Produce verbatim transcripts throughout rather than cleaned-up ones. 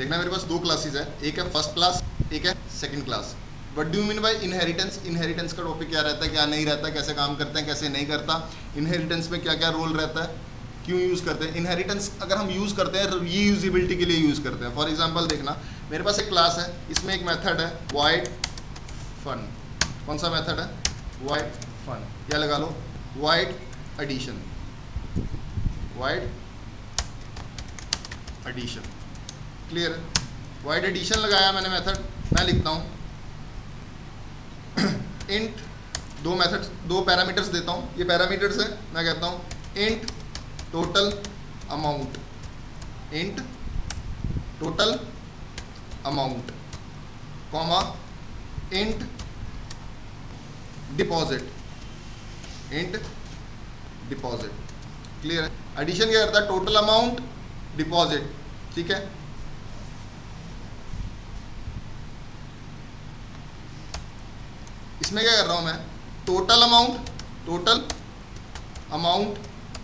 देखना मेरे पास दो क्लासेस है, एक है फर्स्ट क्लास, एक है second class. What do you mean by inheritance? Inheritance का टॉपिक क्या रहता है, क्या नहीं रहता है, कैसे काम करते हैं, कैसे नहीं करता, इनहेरिटेंस में क्या क्या रोल रहता है, क्यों यूज़ करते हैं। इनहेरिटेंस अगर हम यूज़ करते हैं रीयूजेबिलिटी के लिए यूज़ करते हैं। फॉर एग्जांपल देखना, मेरे पास एक क्लास है, इसमें एक मेथड है वॉइड फन। कौन सा मेथड है? Void fun. क्या लगा लो? Void addition, void addition. Clear है? वॉइड एडिशन लगाया मैंने मेथड। मैं लिखता हूँ इंट, दो मेथड दो पैरामीटर्स देता हूँ, ये पैरामीटर्स है। मैं कहता हूँ int total amount, int total amount, comma int deposit, int deposit. Clear है? एडिशन क्या करता है? Total amount deposit. ठीक है, इसमें क्या कर रहा हूं मैं? Total amount, total amount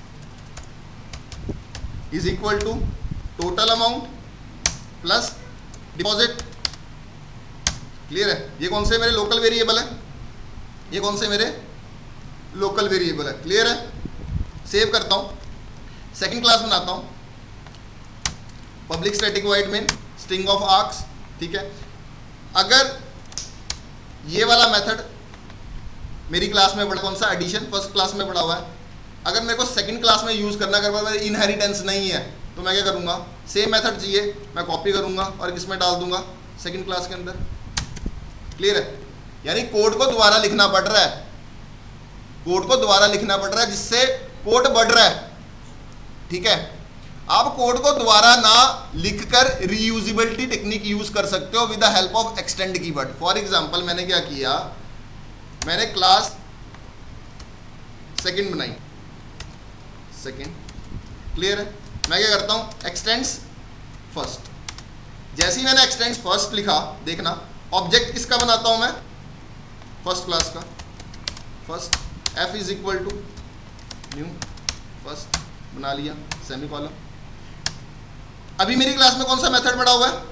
is equal to total amount plus deposit. Clear है? ये कौन से मेरे लोकल वेरिएबल है, ये कौन से मेरे लोकल वेरिएबल है। क्लियर है? सेव करता हूं, सेकंड क्लास बनाता हूं, public static void main string of args. ठीक है, अगर ये वाला मेथड मेरी क्लास में पढ़ा, कौन सा? एडिशन, फर्स्ट क्लास में पढ़ा हुआ है। अगर मेरे को सेकंड क्लास में यूज करना, अगर मेरे इनहेरिटेंस नहीं है, तो मैं क्या करूंगा? सेम मेथड चाहिए, मैं कॉपी करूंगा और किसमें डाल दूंगा? सेकंड क्लास के अंदर। क्लियर है? यानी कोड को दोबारा लिखना पड़ रहा है, कोड को दोबारा लिखना पड़ रहा है, जिससे कोड बढ़ रहा है। ठीक है, आप कोड को दोबारा ना लिखकर रीयूजेबिलिटी टेक्निक यूज कर सकते हो with the help of extend keyword. For example मैंने क्या किया, मैंने क्लास सेकंड बनाई, सेकंड। क्लियर है? मैं क्या करता हूं? Extends first. जैसे ही मैंने एक्सटेंड्स फर्स्ट लिखा, देखना ऑब्जेक्ट किसका बनाता हूं मैं? फर्स्ट क्लास का। First F is equal to new first, बना लिया, सेमी कॉलम। अभी मेरी क्लास में कौन सा मेथड बढ़ा हुआ है?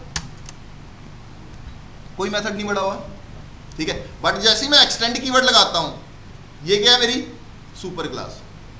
कोई मेथड नहीं बढ़ा हुआ। ठीक है, बट जैसे ही मैं एक्सटेंड कीवर्ड लगाता हूं, ये क्या है? मेरी सुपर क्लास।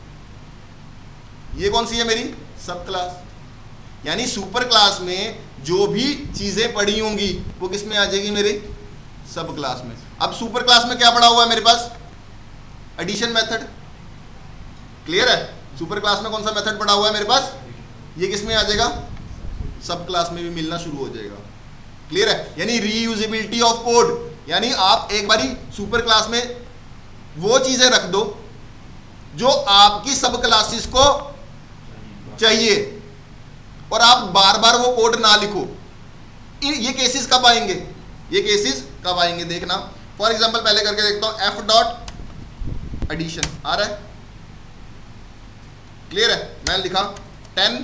ये कौन सी है? मेरी सब क्लास। यानी सुपर क्लास में जो भी चीजें पड़ी होंगी वो किस में आ जाएगी? मेरी सब क्लास में। अब सुपर क्लास में क्या पड़ा हुआ है मेरे पास? Addition method. क्लियर है? सुपर क्लास में कौन सा मेथड पड़ा हुआ है मेरे पास? ये किस में आ जाएगा? सब क्लास में भी मिलना शुरू हो जाएगा। क्लियर है? यानी रीयूजेबिलिटी ऑफ कोड, यानी आप एक बारी सुपर क्लास में वो चीजें रख दो जो आपकी सब क्लासेस को चाहिए, और आप बार बार वो कोड ना लिखो। ये केसेस कब आएंगे? ये केसेस कब आएंगे? देखना, फॉर एग्जांपल पहले करके देखता हूं, एफ डॉट एडिशन आ रहा है। क्लियर है? मैंने लिखा टेन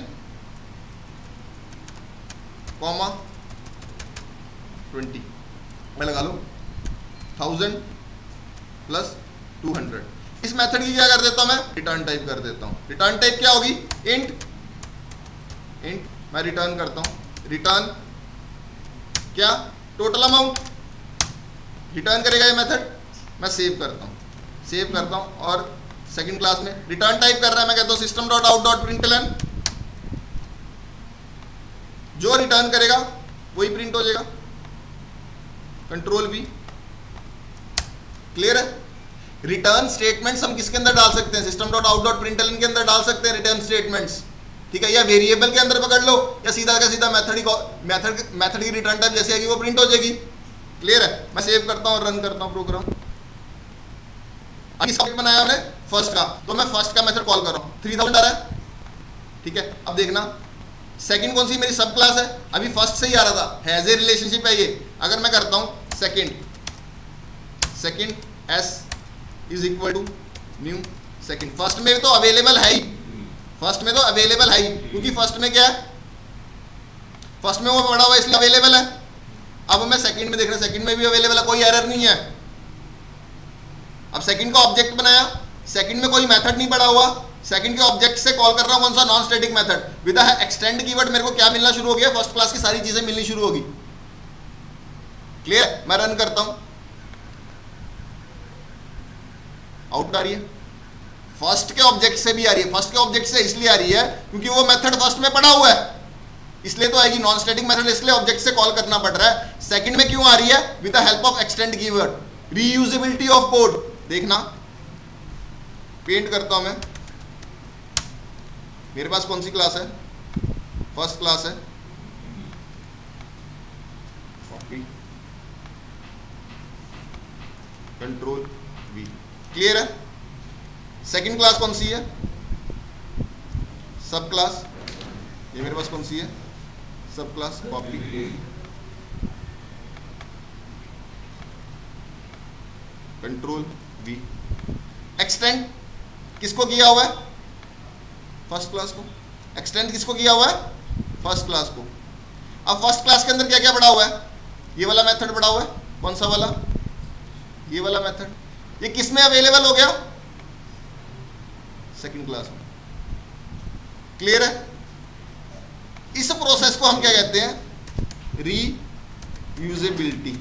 कॉमा ट्वेंटी, मैं लगा लो थाउजेंड प्लस टू हंड्रेड। इस मेथड की क्या कर देता हूं मैं? रिटर्न टाइप कर देता हूं। रिटर्न टाइप क्या होगी? इंट, इंट मैं रिटर्न करता हूं, रिटर्न क्या? टोटल अमाउंट रिटर्न करेगा ये मेथड। मैं सेव करता हूं, सेव करता हूं, और सेकंड क्लास में रिटर्न टाइप कर रहा है, मैं कहता हूं system dot out dot println, जो रिटर्न करेगा वही प्रिंट हो जाएगा। Control V. क्लियर है? रिटर्न स्टेटमेंट्स हम किसके अंदर डाल सकते हैं? System dot out dot println के अंदर डाल सकते हैं रिटर्न स्टेटमेंट्स। ठीक है, या वेरिएबल के अंदर पकड़ लो, या सीधा का सीधा मेथड ही मेथड मेथड की रिटर्न टाइप जैसे आएगी वो प्रिंट हो जाएगी। क्लियर है? मैं सेव करता हूं और रन करता हूं प्रोग्राम। अभी बनाया हमने फर्स्ट का, तो मैं फर्स्ट का मेथड कॉल कर रहा हूं, थ्री थाउजेंड आ रहा है। ठीक है, अब देखना सेकंड कौन सी मेरी सब क्लास है? अभी फर्स्ट से ही आ रहा था, हैज ए रिलेशनशिप है ये। अगर मैं करता हूं second, second S is equal to new second, first में तो अवेलेबल है ही, फर्स्ट में तो अवेलेबल है ही, क्योंकि फर्स्ट में क्या है? फर्स्ट में वो पड़ा हुआ इसलिए अवेलेबल है। अब मैं सेकंड में देख रहा हूं, सेकंड में भी अवेलेबल है, कोई एरर नहीं है। अब सेकंड का ऑब्जेक्ट बनाया, सेकंड में कोई मेथड नहीं पड़ा हुआ, सेकंड के ऑब्जेक्ट से कॉल कर रहा हूं कौन सा, non static method. With extend keyword मेरे को क्या मिलना शुरू हो गया, फर्स्ट क्लास की सारी चीजें मिलनी शुरू होगी। क्लियर? मैं रन करता हूं, आउट आ रही है, फर्स्ट के ऑब्जेक्ट से भी आ रही है। फर्स्ट के ऑब्जेक्ट से इसलिए आ रही है क्योंकि वो मेथड फर्स्ट में पड़ा हुआ है, इसलिए तो आएगी। नॉन स्टैटिक मेथड इसलिए ऑब्जेक्ट से कॉल करना पड़ रहा है। सेकंड में क्यों आ रही है, with the help of extend keyword, reusability of code. देखना, पेंट करता हूं मैं, मेरे पास कौन सी क्लास है, फर्स्ट क्लास है, कंट्रोल वी, क्लियर है। सेकंड क्लास कौन सी है, सब क्लास, ये मेरे पास कौन सी है, subclass, copy, control V. Extend किसको किया हुआ है, फर्स्ट क्लास को। एक्सटेंड किसको किया हुआ है, फर्स्ट क्लास को। अब फर्स्ट क्लास के अंदर क्या क्या पड़ा हुआ है, ये वाला मेथड पड़ा हुआ है, कौन सा वाला, ये वाला मेथड। ये किस में अवेलेबल हो गया, सेकंड क्लास में। क्लियर है? इस प्रोसेस को हम क्या कहते हैं, रीयूजेबिलिटी।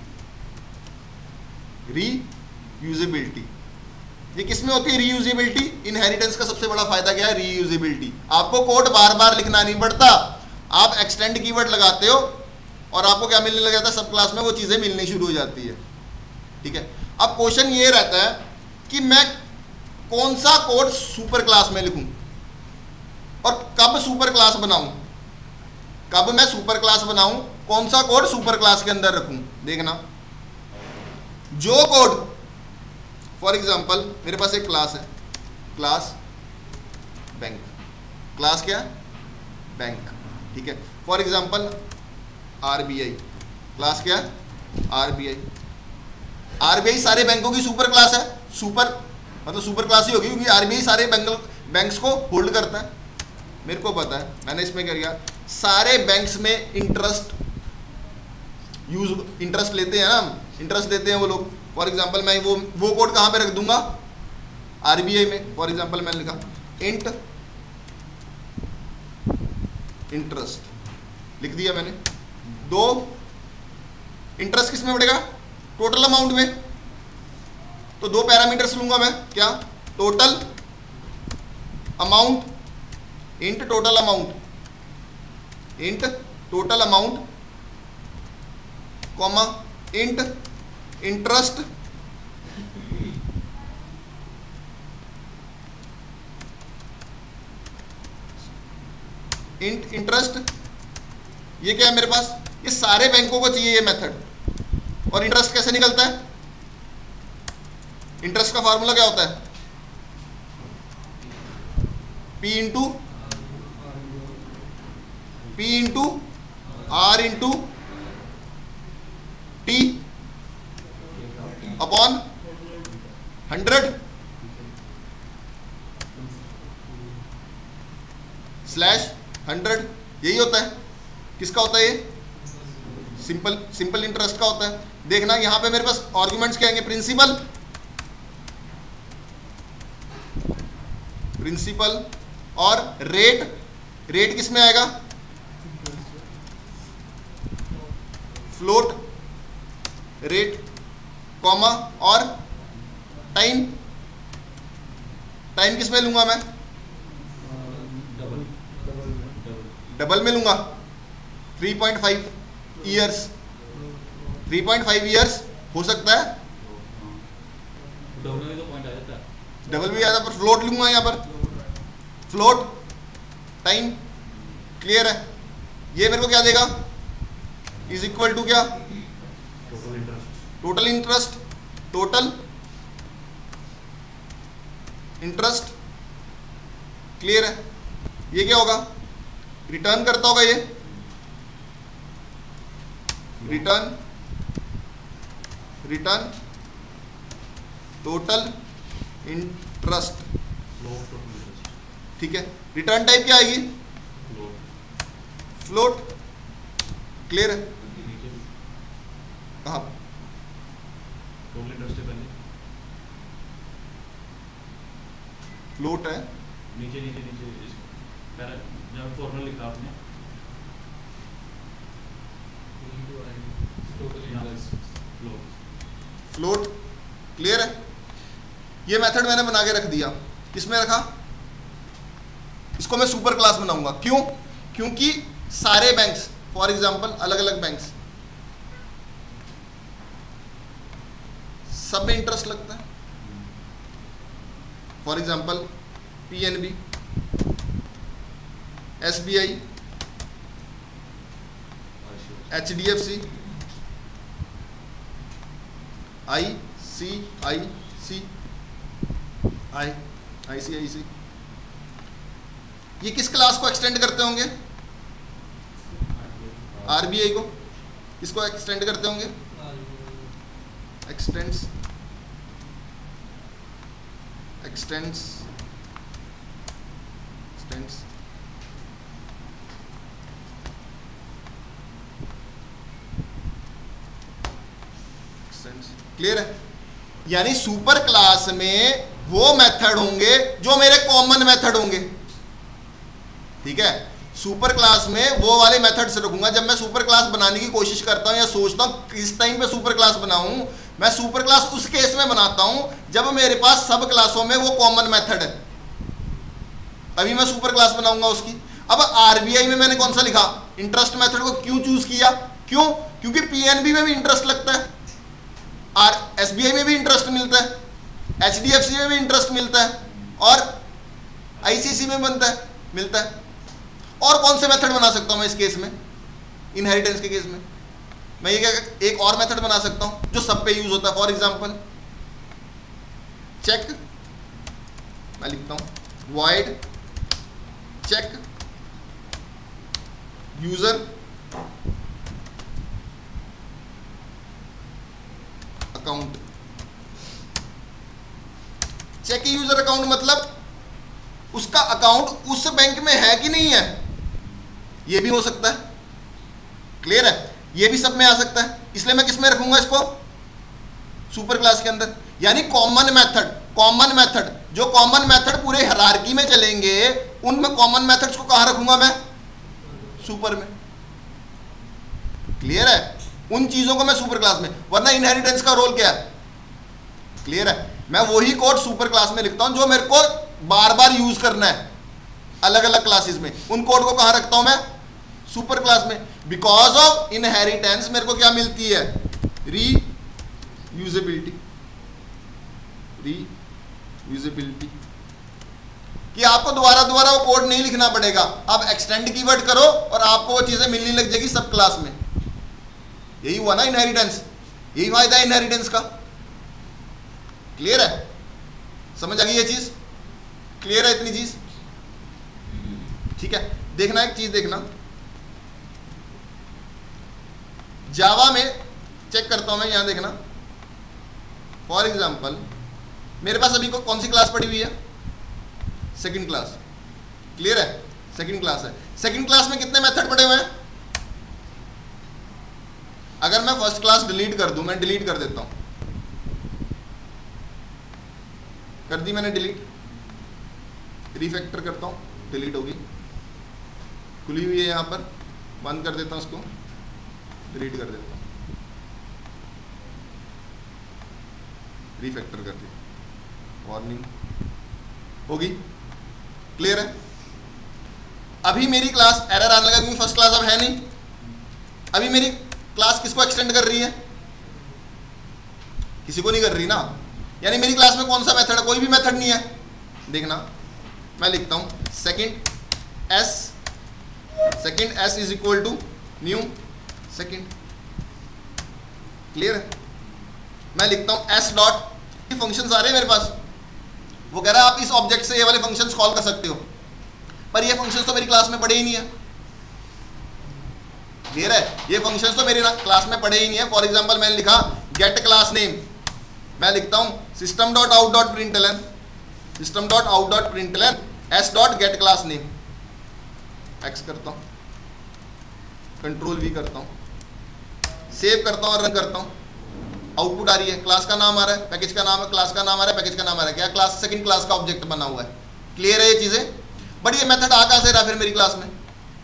रीयूजेबिलिटी ये किस में होती है, रीयूजेबिलिटी। इनहेरिटेंस का सबसे बड़ा फायदा क्या है, रीयूजेबिलिटी। आपको कोड बार बार लिखना नहीं पड़ता, आप एक्सटेंड कीवर्ड लगाते हो और आपको क्या मिलने लग जाता है, सब क्लास में वो चीजें मिलनी शुरू हो जाती है। ठीक है, अब क्वेश्चन ये रहता है कि मैं कौन सा कोड सुपर क्लास में लिखूं और कब सुपर क्लास बनाऊं, कब मैं सुपर क्लास बनाऊं, कौन सा कोड सुपर क्लास के अंदर रखूं। देखना, जो कोड, फॉर एग्जांपल मेरे पास एक क्लास है, क्लास बैंक, क्लास क्या, बैंक, ठीक है। फॉर एग्जांपल आरबीआई, क्लास क्या, आरबीआई। आरबीआई सारे बैंकों की सुपर क्लास है, सुपर मतलब सुपर क्लास ही होगी क्योंकि आरबीआई सारे बैंक बैंक्स को होल्ड करता है। मेरे को पता है, मैंने इसमें क्या किया, सारे बैंक्स में इंटरेस्ट यूज, इंटरेस्ट लेते हैं ना, इंटरेस्ट देते हैं वो लोग। फॉर एग्जांपल मैं वो वो कोड कहां पे रख दूंगा, आरबीआई में। फॉर एग्जांपल मैंने लिखा इंट इंटरेस्ट, लिख दिया मैंने। दो, इंटरेस्ट किस में बढ़ेगा, टोटल अमाउंट में। तो दो पैरामीटर्स लूंगा मैं, क्या, total amount, int total amount, int total amount, comma int interest, int interest. ये क्या है मेरे पास, ये सारे बैंकों को चाहिए ये मेथड। और इंटरेस्ट कैसे निकलता है, इंटरेस्ट का फार्मूला क्या होता है, P into P into R into T upon hundred slash hundred. यही होता है, किसका होता है ये, सिंपल सिंपल इंटरेस्ट का होता है। देखना यहां पे मेरे पास आर्गुमेंट्स क्या आएंगे, प्रिंसिपल, प्रिंसिपल और रेट। रेट किस में आएगा, फ्लोट रेट, कॉमा और टाइम। टाइम किस में लूंगा मैं, डबल में लूंगा, three point five years. Three point five years हो सकता है, डबल में तो पॉइंट आ जाता है, डबल भी आता है, पर फ्लोट लूंगा यहां पर, फ्लोट टाइम। क्लियर है? ये मेरे को क्या देगा, इज इक्वल टू क्या, total interest, total interest, total interest. Clear है? ये क्या होगा, रिटर्न करता होगा ये, रिटर्न रिटर्न टोटल इंटरेस्ट। ठीक है, रिटर्न टाइप क्या आएगी, फ्लोट। क्लियर है? कहाँ, टोटल इंटरेस्ट है पहले, फ्लोट है, नीचे नीचे नीचे इस पैरा जब फॉर्मूला लिखा आपने फ्लोट। क्लियर है? ये मेथड मैंने बना के रख दिया। किसमें रखा? इसको मैं सुपर क्लास बनाऊंगा। क्यों? क्योंकि सारे बैंक्स, फॉर एग्जांपल अलग अलग बैंक्स, सब में इंटरेस्ट लगता है। For example PNB, SBI, HDFC, I C I C I I C I C, ये किस क्लास को एक्सटेंड करते होंगे? आरबीआई को। किसको एक्सटेंड करते होंगे? एक्सटेंड्स एक्सटेंड्स एक्सटेंड्स क्लियर है? यानी सुपर क्लास में वो मेथड होंगे जो मेरे कॉमन मेथड होंगे। ठीक है? सुपर क्लास में वो वाले मेथड से रखूंगा। जब मैं सुपर क्लास बनाने की कोशिश करता हूं या सोचता हूं किस टाइम पे सुपर क्लास बनाऊं, मैं सुपर क्लास उस केस में बनाता हूं जब मेरे पास सब क्लासों में वो कॉमन मेथड है, तभी मैं सुपर क्लास बनाऊंगा उसकी। अब आरबीआई में मैंने कौन सा लिखा? इंटरेस्ट मेथड को क्यों चूज किया? क्यों? क्योंकि पीएनबी में भी इंटरेस्ट लगता है, और एसबीआई में भी इंटरेस्ट मिलता है, एचडीएफसी में भी इंटरेस्ट मिलता है, और आईसीसी में बनता है मिलता है। और कौन से मेथड बना सकता हूं मैं इस केस में? इनहेरिटेंस के केस में मैं ये क्या एक और मेथड बना सकता हूं जो सब पे यूज होता है। फॉर एग्जांपल चेक, मैं लिखता हूं void check user account. Check user account मतलब उसका अकाउंट उस बैंक में है कि नहीं है, ये भी हो सकता है। क्लियर है? ये भी सब में आ सकता है। इसलिए मैं किस में रखूंगा इसको? सुपर क्लास के अंदर। यानी कॉमन मेथड, कॉमन मेथड जो कॉमन मेथड पूरे हायरार्की में चलेंगे, उनमें कॉमन मेथड्स को कहां रखूंगा मैं? सुपर में। क्लियर है? उन चीजों को मैं सुपर क्लास में, वरना इनहेरिटेंस का रोल क्या है? क्लियर है? मैं वही कोड सुपर क्लास में लिखता हूं जो मेरे को बार बार यूज करना है अलग अलग क्लासेस में। उन कोड को कहां रखता हूं मैं? सुपर क्लास में। बिकॉज ऑफ इनहेरिटेंस मेरे को क्या मिलती है? री यूजेबिलिटी। री यूजेबिलिटी कि आपको दोबारा दोबारा वो कोड नहीं लिखना पड़ेगा। आप एक्सटेंड कीवर्ड करो और आपको वो चीजें मिलने लग जाएगी सब क्लास में। यही हुआ ना इनहेरिटेंस, यही फायदा है इनहेरिटेंस का। क्लियर है? समझ आ गई ये चीज? क्लियर है इतनी चीज? ठीक है? देखना एक चीज देखना, जावा में चेक करता हूं मैं, यहां देखना। फॉर एग्जांपल मेरे पास अभी को कौन सी क्लास पड़ी हुई है? Second class. क्लियर है? सेकंड क्लास है। सेकंड क्लास में कितने मेथड पड़े हुए हैं? अगर मैं फर्स्ट क्लास डिलीट कर दूं, मैं डिलीट कर देता हूं, कर दी मैंने डिलीट, रिफैक्टर करता हूं, डिलीट होगी, खुली हुई है यहां पर, बंद कर देता हूं उसको, डिलीट कर देता हूं, रिफैक्टर कर दिया, वार्निंग होगी। क्लियर है? अभी मेरी क्लास एरर आने लगा क्योंकि फर्स्ट क्लास अब है नहीं। अभी मेरी क्लास किसको एक्सटेंड कर रही है? किसी को नहीं कर रही ना। यानी मेरी क्लास में कौन सा मेथड है? कोई भी मेथड नहीं है। देखना, मैं लिखता हूं second S, second S is equal to new second. Clear है? मैं लिखता हूं एस डॉट, फंक्शंस आ रहे हैं मेरे पास, वो कह रहा है आप इस ऑब्जेक्ट से ये वाले फंक्शंस कॉल कर सकते हो, पर ये फंक्शंस तो मेरी क्लास में पड़े ही नहीं है। क्लियर है? ये फंक्शंस तो मेरी क्लास में पड़े ही नहीं है। फॉर एग्जांपल मैंने लिखा गेट क्लास नेम, मैं लिखता हूं system dot out dot println, system dot out dot println S dot get class name, X करता हूं, कंट्रोल वी करता हूं, सेव करता हूं और रन करता हूं। आउटपुट आ रही है, क्लास का नाम आ रहा है, पैकेज का नाम है, क्लास का नाम आ रहा है, पैकेज का नाम आ रहा है। क्या क्लास? सेकंड क्लास का ऑब्जेक्ट बना हुआ है। क्लियर है ये चीजें? बट ये मेथड आ कहां से रहा फिर मेरी क्लास में?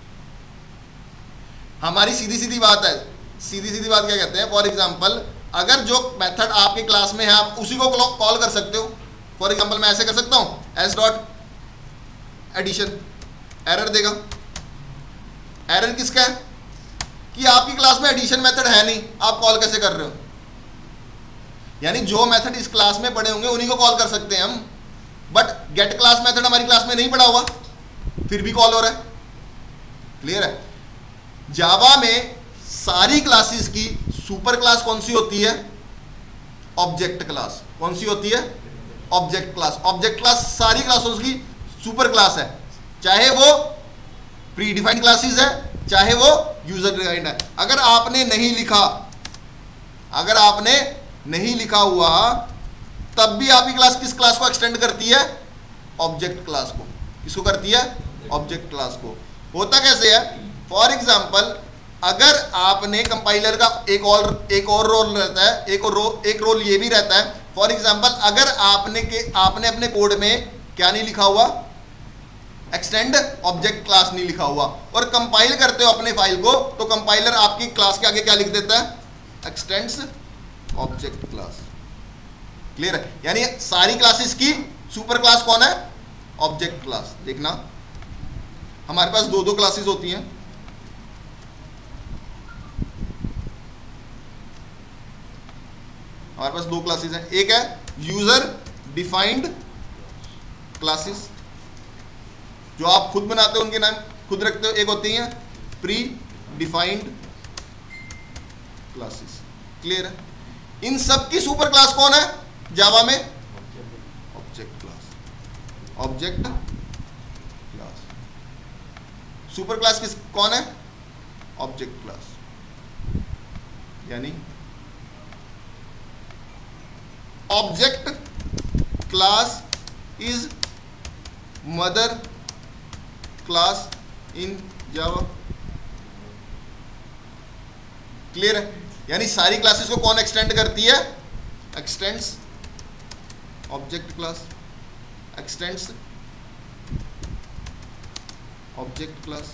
हमारी सीधी सीधी बात है, सीधी सीधी बात क्या कहते हैं, फॉर एग्जाम्पल अगर जो मेथड आपके क्लास में है आप उसी को कॉल कर सकते हो। फॉर एग्जाम्पल मैं ऐसे कर सकता हूं, एस डॉट एडिशन, एरर देगा। एरर किसका है कि आपकी क्लास में एडिशन मेथड है नहीं, आप कॉल कैसे कर रहे हो? यानी जो मेथड इस क्लास में पढ़े होंगे उन्हीं को कॉल कर सकते हैं हम, बट गेट क्लास मेथड हमारी क्लास में नहीं पढ़ा हुआ, फिर भी कॉल हो रहा है। क्लियर है? जावा में सारी क्लासेस की सुपर क्लास कौन सी होती है? Object class. कौन सी होती है? Object class. ऑब्जेक्ट क्लास सारी क्लासों की सुपर क्लास है, चाहे वो प्री डिफाइंड क्लासेस है चाहे वो यूजर डिफाइंड है। अगर आपने नहीं लिखा, अगर आपने नहीं लिखा हुआ तब भी आपकी क्लास किस क्लास को एक्सटेंड करती है? ऑब्जेक्ट क्लास को। किसको करती है? ऑब्जेक्ट क्लास को। होता कैसे है? फॉर एग्जाम्पल अगर आपने कंपाइलर का एक और एक और रोल रहता है, एक और रो, एक रोल ये भी रहता है, फॉर एग्जाम्पल अगर आपने के आपने अपने कोड में क्या नहीं लिखा हुआ? एक्सटेंड ऑब्जेक्ट क्लास नहीं लिखा हुआ, और कंपाइल करते हो अपने फाइल को, तो कंपाइलर आपकी क्लास के आगे क्या लिख देता है? Extends object class. क्लियर है? यानी सारी क्लासेस की सुपर क्लास कौन है? Object class. देखना हमारे पास दो दो क्लासेस होती हैं, हमारे पास दो क्लासेस हैं। एक है यूजर डिफाइंड क्लासेस, जो आप खुद बनाते हो, उनके नाम खुद रखते हो। एक होती है प्री डिफाइंड क्लासेस। क्लियर है? इन सब की सुपर क्लास कौन है जावा में? Object class. Object class super class किस कौन है? Object class. यानी object class is mother class in Java. Clear है? यानी सारी क्लासेस को कौन एक्सटेंड करती है? Extends object class, extends object class.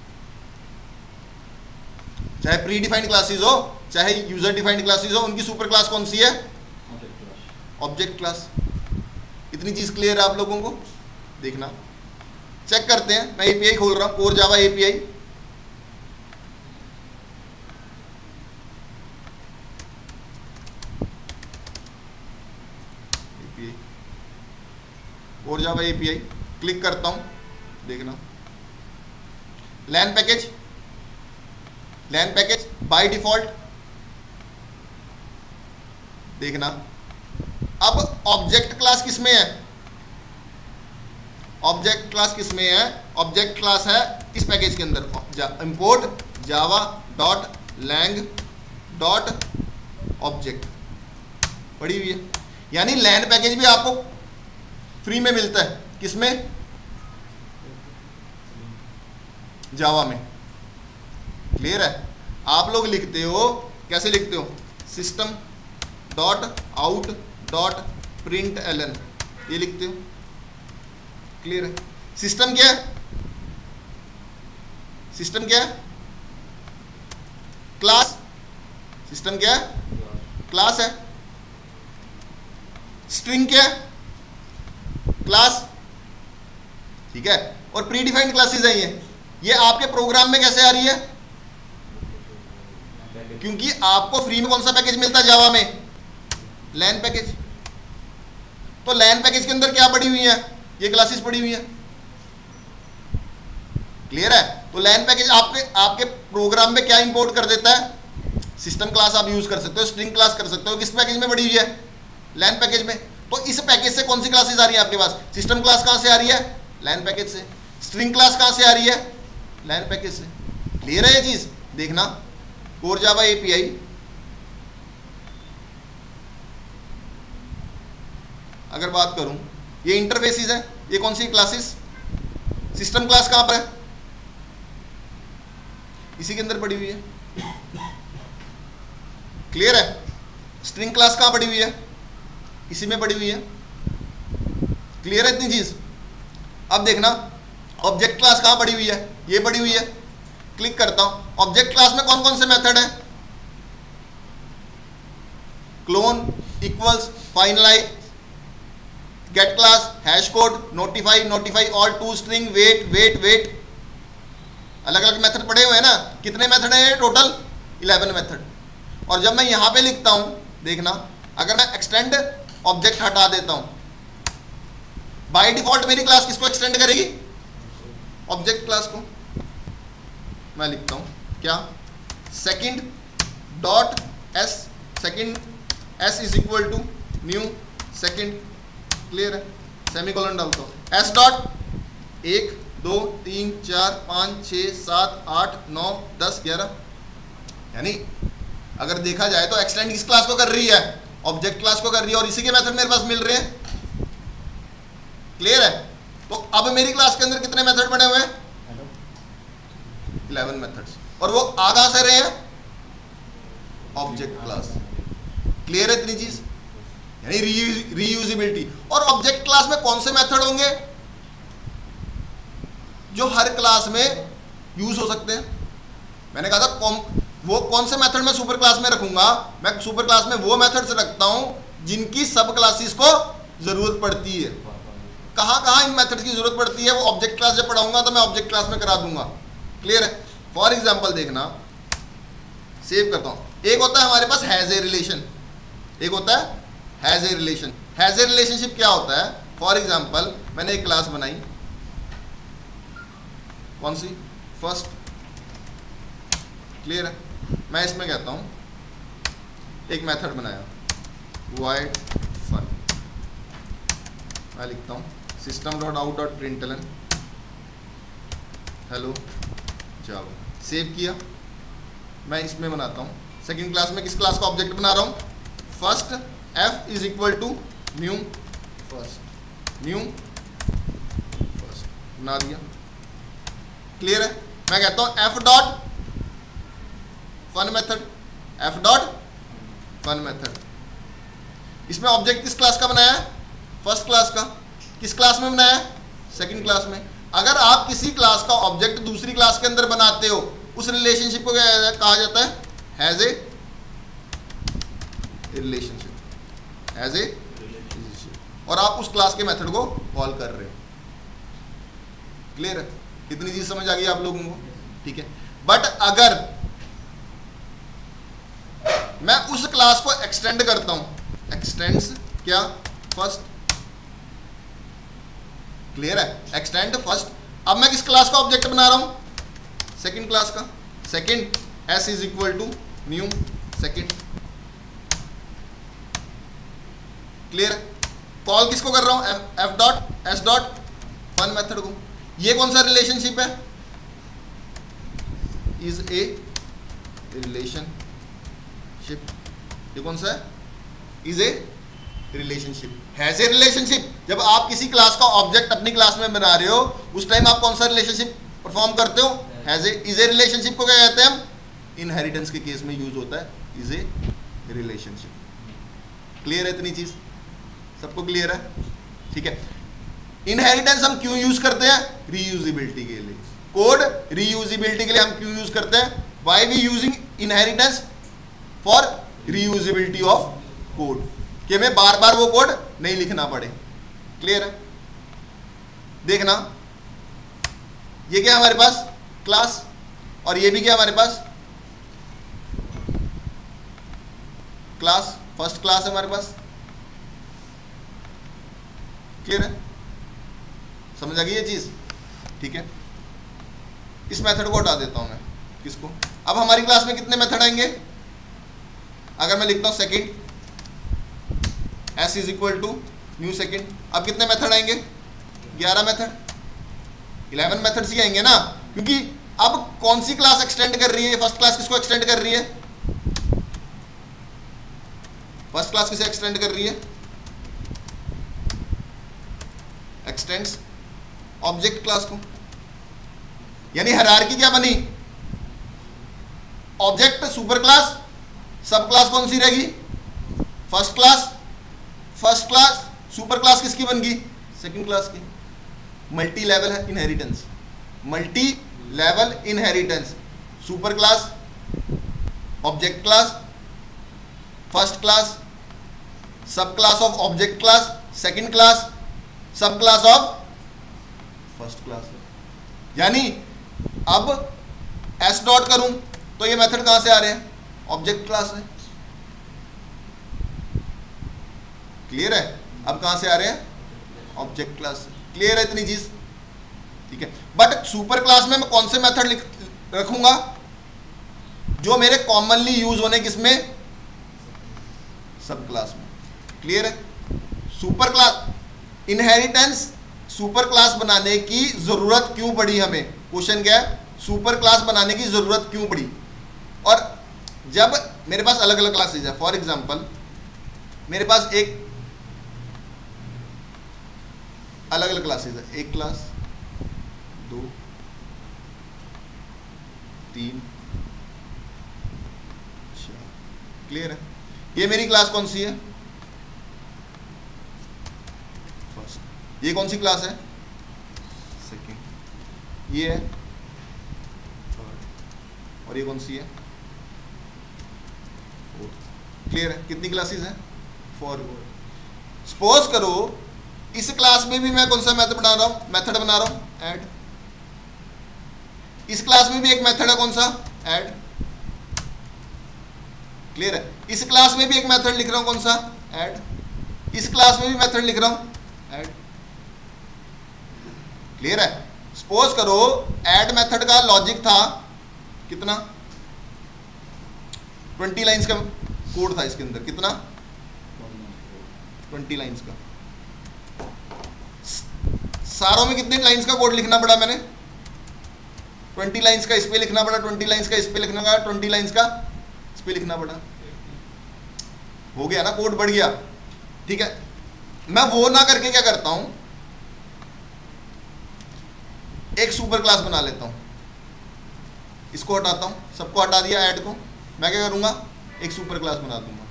चाहे प्री डिफाइंड क्लासेस हो चाहे यूजर डिफाइंड क्लासेस हो, उनकी सुपर क्लास कौन सी है? Object class. इतनी चीज क्लियर है आप लोगों को? देखना, चेक करते हैं। मैं एपीआई खोल रहा हूं, core Java API. API core Java API click करता हूं, देखना lang package, lang package by default. देखना अब ऑब्जेक्ट क्लास किसमें है? ऑब्जेक्ट क्लास किसमें है? ऑब्जेक्ट क्लास है इस पैकेज के अंदर, import Java dot lang dot object पड़ी हुई है। यानी लैन पैकेज भी आपको फ्री में मिलता है, किसमें? जावा में। क्लियर है? आप लोग लिखते हो, कैसे लिखते हो? System dot out dot println, ये लिखते हो। क्लियर है? सिस्टम क्या है? सिस्टम क्या है? क्लास। सिस्टम क्या है? क्लास है। स्ट्रिंग क्या है? क्लास। ठीक है? और प्री डिफाइंड क्लासेस है ये ये आपके प्रोग्राम में कैसे आ रही है? क्योंकि आपको फ्री में कौन सा पैकेज मिलता है जावा में? Lang package. तो लैन पैकेज के अंदर क्या पड़ी हुई है? ये क्लासेस पड़ी हुई है। क्लियर है? तो लैन पैकेज आपके आपके प्रोग्राम में क्या इंपोर्ट कर देता है? सिस्टम क्लास आप यूज कर सकते हो, स्ट्रिंग क्लास कर सकते हो। किस पैकेज में पड़ी हुई है? लैन पैकेज में। तो इस पैकेज से कौन सी क्लासेस आ रही है आपके पास? सिस्टम क्लास कहां से आ रही है? लैन पैकेज से। स्ट्रिंग क्लास कहां से आ रही है? लैन पैकेज से। क्लियर है ये चीज? देखना कोर जावा एपीआई, अगर बात करूं ये इंटरफेसेस है, ये कौन सी क्लासेस? सिस्टम क्लास कहां पर है? इसी के अंदर पड़ी हुई है। क्लियर है? स्ट्रिंग क्लास कहां पड़ी हुई है? इसी में पड़ी हुई है। क्लियर है इतनी चीज? अब देखना ऑब्जेक्ट क्लास कहाँ पड़ी हुई है, ये पड़ी हुई है। क्लिक करता हूं, ऑब्जेक्ट क्लास में कौन कौन से मेथड है, clone, equals, finalize, get class, hash code, notify, notify all, to string, wait wait wait, अलग अलग मेथड पड़े हुए हैं ना। कितने मेथड है टोटल, इलेवन मेथड। और जब मैं यहां पे लिखता हूं, देखना अगर मैं एक्सटेंड ऑब्जेक्ट हटा देता हूं, बाय डिफॉल्ट मेरी क्लास किसको एक्सटेंड करेगी, ऑब्जेक्ट क्लास को। मैं लिखता हूं क्या, second dot S, second S is equal to new second, clear है, सेमीकोलन डालता हूं, एस डॉट एक दो तीन चार पाँच छः सात आठ नौ दस ग्यारह, यानी अगर देखा जाए तो एक्सटेंड किस क्लास को कर रही है, ऑब्जेक्ट क्लास को कर रही है, और इसी के मेथड मेरे पास मिल रहे हैं, क्लियर है। तो अब मेरी क्लास के अंदर कितने मेथड बने हुए हैं, इलेवन मेथड्स, और वो आ कहां से रहे हैं, ऑब्जेक्ट क्लास, क्लियर है इतनी चीज, यानी रीयूजेबिलिटी। और ऑब्जेक्ट क्लास में कौन से मेथड होंगे जो हर क्लास में यूज हो सकते हैं। मैंने कहा था कौन, वो कौन से मेथड मैं सुपर क्लास में रखूंगा, मैं सुपर क्लास में वो मेथड्स रखता हूं जिनकी सब क्लासेस को जरूरत पड़ती है। कहां कहां इन मेथड्स की जरूरत पड़ती है, वो ऑब्जेक्ट क्लास जब पढ़ाऊंगा तो मैं ऑब्जेक्ट क्लास में करा दूंगा, क्लियर है। फॉर एग्जाम्पल देखना, सेव करता हूं, एक होता है हमारे पास हैज ए रिलेशन, एक होता है has a relation. Has a relationship क्या होता है, फॉर एग्जाम्पल मैंने एक क्लास बनाई, कौन सी, फर्स्ट, क्लियर है। मैं इसमें कहता हूं एक मेथड बनाया, void fun, मैं लिखता हूं system dot out dot println hello Java, save किया। मैं इसमें बनाता हूं सेकंड क्लास में, किस क्लास का ऑब्जेक्ट बना रहा हूं, first, F is equal to new first, new first बना दिया, क्लियर है। मैं कहता हूं F dot fun method, F dot fun method, इसमें ऑब्जेक्ट किस क्लास का बनाया है, फर्स्ट क्लास का, किस क्लास में बनाया है, सेकंड क्लास में। अगर आप किसी क्लास का ऑब्जेक्ट दूसरी क्लास के अंदर बनाते हो, उस रिलेशनशिप को क्या कहा जाता है, has a relationship, has a relationship, और आप उस क्लास के मेथड को कॉल कर रहे हो, क्लियर है। इतनी चीज समझ आ गई आप लोगों को, ठीक है। बट अगर मैं उस क्लास को एक्सटेंड करता हूं, एक्सटेंड्स क्या, फर्स्ट, क्लियर है, एक्सटेंड फर्स्ट। अब मैं किस क्लास का ऑब्जेक्ट बना रहा हूं, सेकंड क्लास का, second S is equal to new second, clear है। कॉल किसको कर रहा हूं, F dot S dot fun method को। ये कौन सा रिलेशनशिप है, इज ए रिलेशनशिप, ये कौन सा है, is a relationship, has a relationship. जब आप किसी क्लास का ऑब्जेक्ट अपनी क्लास में बना रहे हो, उस टाइम आप कौन सा रिलेशनशिप परफॉर्म करते हो, has a. Is a relationship को क्या कहते हैं हम, इनहेरिटेंस के केस में यूज होता है, इज ए रिलेशनशिप, क्लियर है इतनी चीज, सबको क्लियर है, ठीक है। इनहेरिटेंस हम क्यों यूज करते हैं, रीयूजेबिलिटी के लिए, कोड रीयूजेबिलिटी के लिए हम क्यों यूज करते हैं, why we using inheritance, for reusability of code, कि हमें बार बार वो कोड नहीं लिखना पड़े, क्लियर है। देखना ये क्या हमारे पास, क्लास, और ये भी क्या हमारे पास, क्लास, फर्स्ट क्लास है हमारे पास, क्लियर है, समझ आ गई ये चीज, ठीक है। इस मेथड को हटा देता हूं मैं, किसको, अब हमारी क्लास में कितने मेथड आएंगे, अगर मैं लिखता हूं second S is equal to new second, अब कितने मेथड आएंगे, ग्यारह मेथड, इलेवन मेथड्स ही आएंगे ना, क्योंकि अब कौन सी क्लास एक्सटेंड कर रही है, फर्स्ट क्लास किसको एक्सटेंड कर रही है, फर्स्ट क्लास किसे एक्सटेंड कर रही है, एक्सटेंड्स ऑब्जेक्ट क्लास को, यानी हायरार्की क्या बनी, object super class, sub class कौन सी रहेगी, first class, first class super class किसकी बन गई, सेकंड क्लास की, मल्टी लेवल है inheritance, multi level inheritance, super class, object class, first class, sub class of object class, second class, sub class of first class. यानी अब S dot करूं तो ये मेथड कहां से आ रहे हैं, ऑब्जेक्ट क्लास है। क्लियर है, अब कहां से आ रहे हैं, ऑब्जेक्ट क्लास से। क्लियर है इतनी चीज, ठीक है। बट सुपर क्लास में मैं कौन से मेथड रखूंगा, जो मेरे कॉमनली यूज होने किसमें, सब क्लास में। क्लियर है, super class inheritance, super class बनाने की जरूरत क्यों पड़ी हमें, क्वेश्चन क्या है, सुपर क्लास बनाने की जरूरत क्यों पड़ी। और जब मेरे पास अलग अलग क्लासेज है, फॉर एग्जांपल मेरे पास एक अलग अलग क्लासेज है, एक क्लास, दो, तीन, चार। क्लियर है, ये मेरी क्लास कौन सी है, फर्स्ट। ये कौन सी क्लास है, सेकंड। ये है थर्ड। और ये कौन सी है, फोर्थ। क्लियर है, कितनी क्लासेस हैं, फोर। सपोज करो इस क्लास में भी मैं कौन सा मेथड बना रहा हूं, मेथड बना रहा हूं ऐड। इस क्लास में भी एक मेथड है, कौन सा, ऐड। क्लियर है, इस क्लास में भी एक मेथड लिख रहा हूं, कौन सा, ऐड। इस क्लास में भी मेथड लिख रहा हूं, ऐड। क्लियर है, सपोज करो ऐड मेथड का लॉजिक था कितना, ट्वेंटी लाइंस का कोड था इसके अंदर, कितना, ट्वेंटी लाइंस का। सारों में कितने लाइंस का कोड लिखना पड़ा मैंने, ट्वेंटी लाइंस का इस पे लिखना पड़ा, ट्वेंटी लाइंस का इस पे लिखना पड़ा, ट्वेंटी लाइंस का इस पे लिखना पड़ा। हो गया ना, कोड बढ़ गया। ठीक है, मैं वो ना करके क्या करता हूं, एक सुपर क्लास बना लेता हूं, इसको हटाता हूं, सबको हटा दिया ऐड को, मैं क्या करूंगा, एक सुपर क्लास बना दूंगा,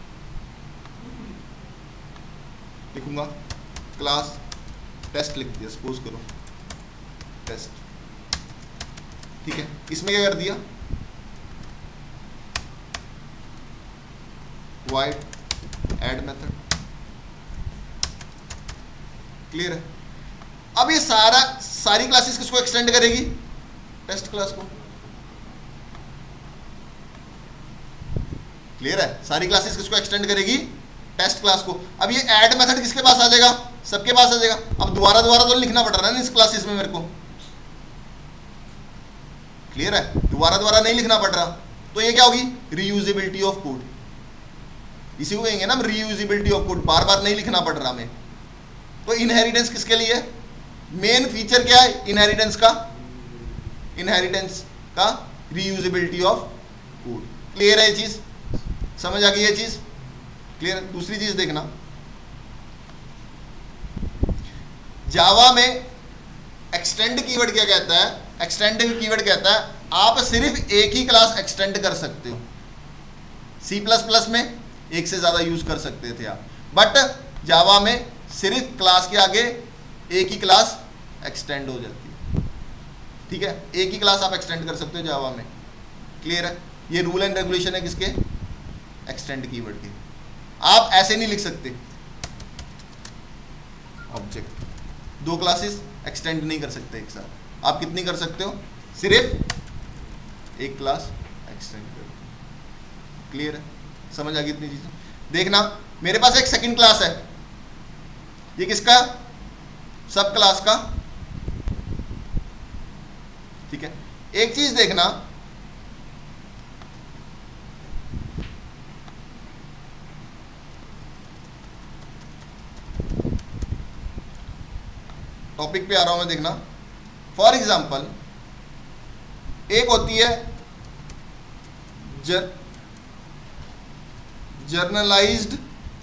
लिखूंगा क्लास टेस्ट, लिख दिया सपोज करो टेस्ट। ठीक है, इसमें क्या कर दिया, वाइड ऐड मेथड। क्लियर है, अब ये सारा सारी क्लासेस किसको एक्सटेंड करेगी, टेस्ट क्लास को। क्लियर है, सारी क्लासेस किसको एक्सटेंड करेगी, टेस्ट क्लास को। अब ये ऐड मेथड किसके पास आ जाएगा, सबके पास आ जाएगा। अब दोबारा दोबारा तो लिखना पड़ रहा है ना इस क्लासेस में मेरे को। क्लियर है, दोबारा दोबारा नहीं लिखना पड़ रहा, तो ये क्या होगी, रीयूजेबिलिटी ऑफ कोड। इसी को कहेंगे ना रीयूजेबिलिटी ऑफ कोड, बार बार नहीं लिखना पड़ रहा हमें। तो इनहेरिटेंस किसके लिए, मेन फीचर क्या है इनहेरिटेंस का, इनहेरिटेंस का रीयूजेबिलिटी ऑफ कोड। क्लियर है ये चीज, समझ आ गई ये चीज। क्लियर है, दूसरी चीज देखना, जावा में एक्सटेंड कीवर्ड क्या कहता है, एक्सटेंड कीवर्ड कहता है आप सिर्फ एक ही क्लास एक्सटेंड कर सकते हो। सी प्लस प्लस में एक से ज्यादा यूज कर सकते थे आप, बट जावा में सिर्फ क्लास के आगे एक ही क्लास एक्सटेंड हो जाती है। ठीक है, एक ही क्लास आप एक्सटेंड कर सकते हो जावा में। क्लियर है, ये रूल एंड रेगुलेशन है किसके, एक्सटेंड कीवर्ड के। आप ऐसे नहीं लिख सकते, ऑब्जेक्ट दो क्लासेस एक्सटेंड नहीं कर सकते एक साथ। आप कितनी कर सकते हो, सिर्फ एक क्लास एक्सटेंड कर। क्लियर है, समझ आ गई इतनी चीजें। देखना मेरे पास एक सेकंड क्लास है, ये किसका, सब क्लास का। ठीक है, एक चीज देखना, टॉपिक पे आ रहा हूं मैं, देखना। फॉर एग्जाम्पल एक होती है जर, जर्नलाइज्ड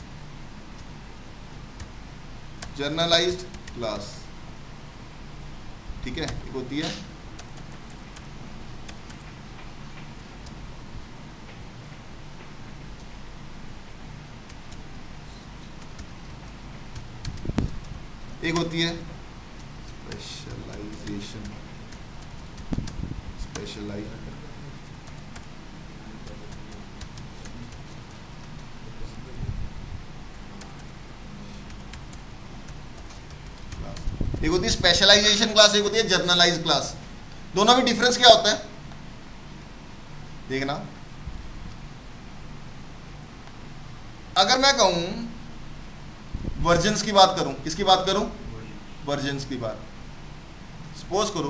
जर्नलाइज्ड क्लास। ठीक है, एक होती है एक होती है एक होती है स्पेशलाइजेशन क्लास, एक होती है जर्नलाइज क्लास। दोनों में डिफरेंस क्या होता है देखना। अगर मैं कहूं वर्जन्स की बात करूं, किसकी बात करूं, वर्जन्स की बात। सपोज करो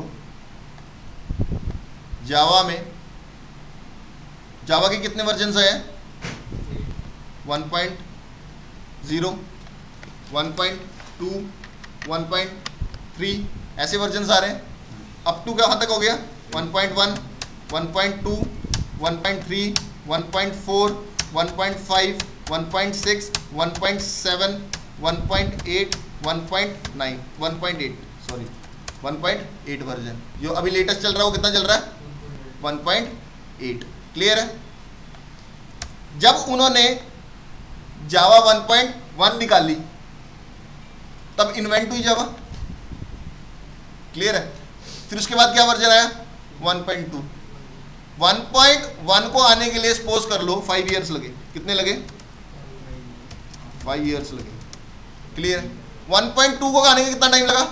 जावा में, जावा के कितने वर्जन्स हैं, one point zero, one point two, one point three, ऐसे वर्जन्स आ रहे हैं। अप टू कहाँ तक हो गया, one point one, one point two, one point three, one point four, one point five, one point six, one point seven, one point eight, one point nine, one point eight, sorry one point eight version जो अभी latest चल रहा है वो कितना चल रहा है, वन पॉइंट एट। क्लियर है। जब उन्होंने जावा वन पॉइंट वन निकाली तब इन्वेंट हुई जावा। क्लियर है। फिर उसके बाद क्या वर्जन आया, one point two. One point one को आने के लिए सपोज कर लो फाइव इयर्स लगे, कितने लगे, फाइव इयर्स लगे। क्लियर है। वन पॉइंट टू को आने के कितना टाइम लगा,